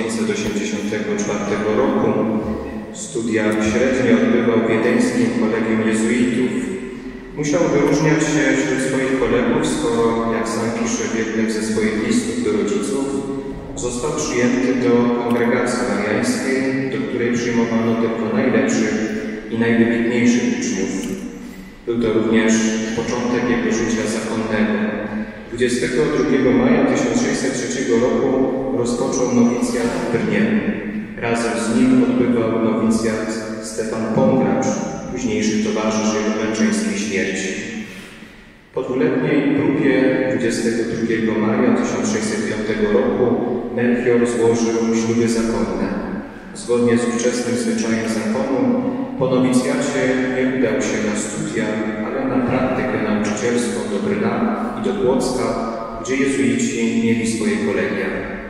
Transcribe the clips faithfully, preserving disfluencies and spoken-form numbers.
pięćset osiemdziesiątego czwartego roku. Studia średnie odbywał w wiedeńskim kolegium jezuitów. Musiał wyróżniać się wśród swoich kolegów, skoro, jak sam pisze w jednym ze swoich listów do rodziców, został przyjęty do kongregacji mariańskiej, do której przyjmowano tylko najlepszych i najwybitniejszych uczniów. Był to również początek jego życia zakonnego. dwudziestego drugiego maja tysiąc sześćset trzeciego roku rozpoczął nowicjat w Brnie. Razem z nim odbywał nowicjat Stefan Pongracz, późniejszy towarzysz jego męczeńskiej śmierci. Po dwuletniej próbie dwudziestego drugiego maja tysiąc sześćset piątego roku Melchior złożył śluby zakonne. Zgodnie z ówczesnym zwyczajem zakonu, po nowicjacie nie udał się na studia, ale na praktykę nauczycielską do Brna i do Płocka, gdzie jezuici mieli swoje kolegia.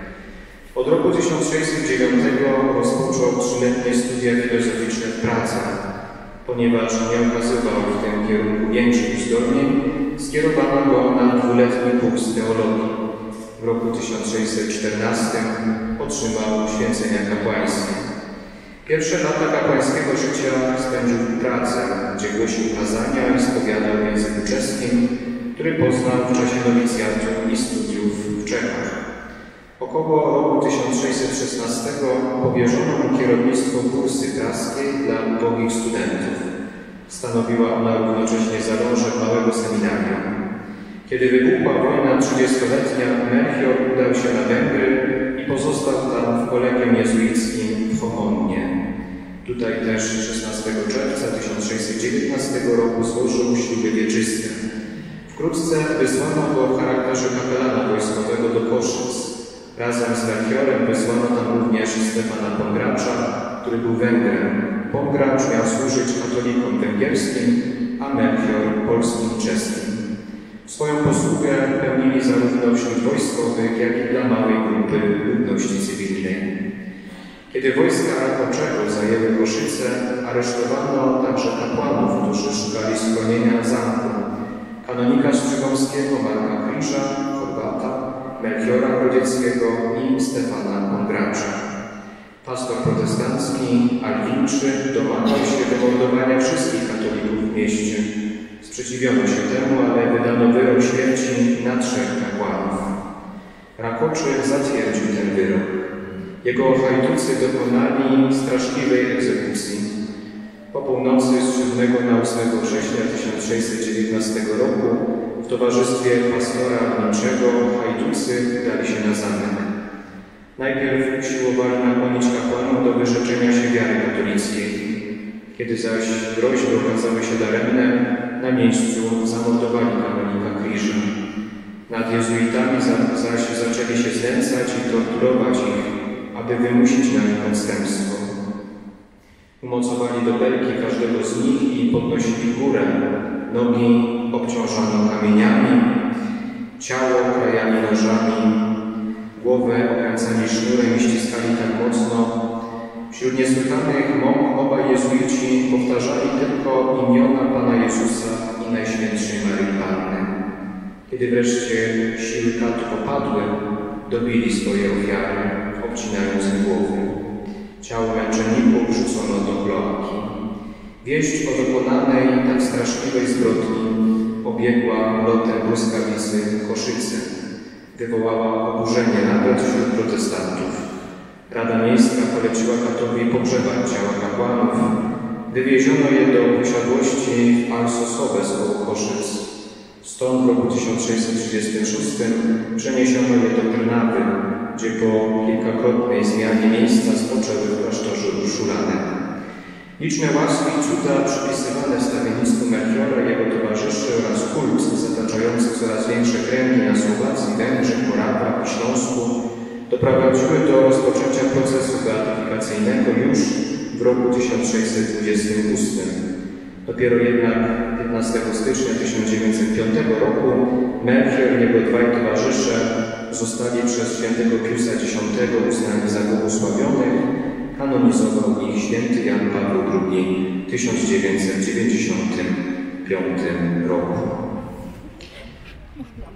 Od roku tysiąc sześćset dziewiątego rozpoczął trzyletnie studia filozoficzne w Pradze. Ponieważ nie okazywał w tym kierunku większych uzdolnień, skierowano go na dwuletni kurs teologii. W roku tysiąc sześćset czternastym otrzymał święcenia kapłańskie. Pierwsze lata kapłańskiego życia spędził w Pradze, gdzie głosił kazania i spowiadał w języku czeskim, który poznał w czasie nowicjatu i studiów w Czechach. Około roku tysiąc sześćset szesnastego powierzono mu kierownictwo kursy praskiej dla ubogich studentów. Stanowiła ona równocześnie zalążek małego seminarium. Kiedy wybuchła wojna trzydziestoletnia, Melchior udał się na Węgry i pozostał tam w kolegium jezuickim w Homonnie. Tutaj też szesnastego czerwca tysiąc sześćset dziewiętnastego roku złożył śluby wieczyste. Wkrótce wysłano go w charakterze kapelana wojskowego do Koszyc. Razem z Melchiorem wysłano tam również Stefana Pongracza, który był Węgrem. Pongracz miał służyć katolikom węgierskim, a Melchior polskim i czeskim. Swoją posługę pełnili zarówno wśród wojskowych, jak i dla małej grupy ludności cywilnej. Kiedy wojska Rakoczego zajęły Koszyce, aresztowano także kapłanów, którzy szukali schronienia w zamku. Kanonika Strzygomskiego Marka Krzyża, Chorwata, Melchiora Grodzieckiego i Stefana Pongracza. Pastor protestancki Alwinczy domagał się wymordowania wszystkich katolików w mieście. Sprzeciwiono się temu, ale wydano wyrok śmierci na trzech kapłanów. Rakoczy zatwierdził ten wyrok. Jego hajducy dokonali straszliwej egzekucji. Po północy z siódmego na ósmego września tysiąc sześćset dziewiętnastego roku w towarzystwie pastora Alwinczego hajducy udali się na zamek. Najpierw usiłowali nakłonić kapłanów do wyrzeczenia się wiary katolickiej. Kiedy zaś groźby okazały się daremne, na miejscu zamordowali kanonika Krzyża. Nad jezuitami zaś zaczęli się znęcać i torturować ich, aby wymusić na nich odstępstwo. Umocowali do belki każdego z nich i podnosili w górę. Nogi obciążano kamieniami, ciało krajali nożami, głowę okręcali sznurem i ściskali tak mocno. Wśród niesłychanych mąk obaj jezuici powtarzali tylko imiona Pana Jezusa i Najświętszej Maryi Panny. Kiedy wreszcie siły katu opadły, dobili swoje ofiary, obcinając im głowy. Ciało męczenników wrzucono do kloaki. Wieść o dokonanej tak straszliwej zbrodni obiegła lotem błyskawicy Koszyce. Wywołała oburzenie nawet wśród protestantów. Rada Miejska poleciła katowi pogrzebać ciała kapłanów. Wywieziono je do posiadłości w Alsosowe z koło Koszyc. Stąd w roku tysiąc sześćset trzydziestym szóstym przeniesiono je do Trnawy, gdzie po kilkakrotnej zmianie miejsca spoczęły w klasztorze Urszulanem. Liczne łaski i cuda przypisywane stawiennictwu Melchiora i jego towarzyszy oraz kult zataczający coraz większe kręgi na Słowacji, Węgrzech, Morawach i Śląsku doprowadziły do rozpoczęcia procesu beatyfikacyjnego już w roku tysiąc sześćset dwudziestym ósmym. Dopiero jednak piętnastego stycznia tysiąc dziewięćset piątego roku Melchior i jego dwaj towarzysze zostali przez świętego Piusa Dziesiątego uznani za błogosławionych. Kanonizował ich święty Jan Paweł drugi w tysiąc dziewięćset dziewięćdziesiątym piątym roku.